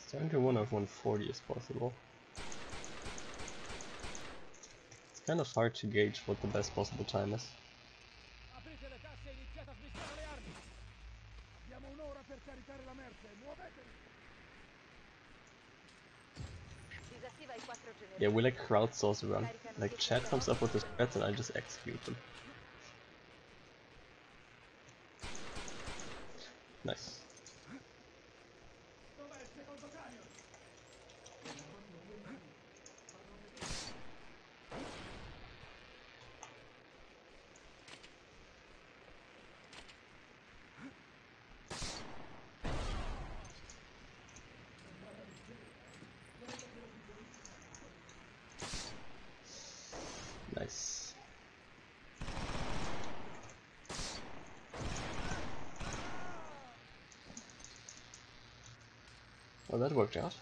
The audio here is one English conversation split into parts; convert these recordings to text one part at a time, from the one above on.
71 of 140 is possible. It's kind of hard to gauge what the best possible time is. Aprite le casse e iniziate a smissiare le armi. Abbiamo un'ora per caricare la merce, muovetevi. Disattiva i 4 generatori. Yeah, we like crowdsource run. Like chat comes up with the threats and I just execute them. Nice. Dov'è il secondo camion? Nice. Well, that worked out.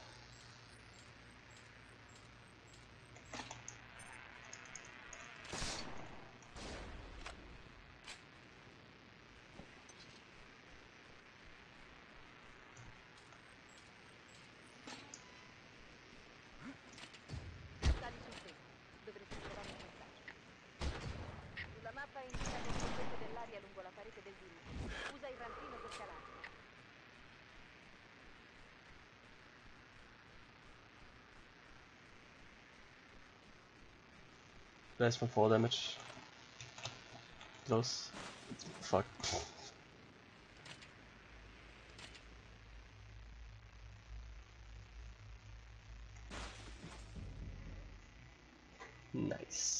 Sali sul tetto. Dovresti trovare un passaggio. Sulla mappa indica le sequenze dell'aria lungo la parete del dirupo. Usa il rampino per calare. Less from 4 damage. Close. Fuck. Nice.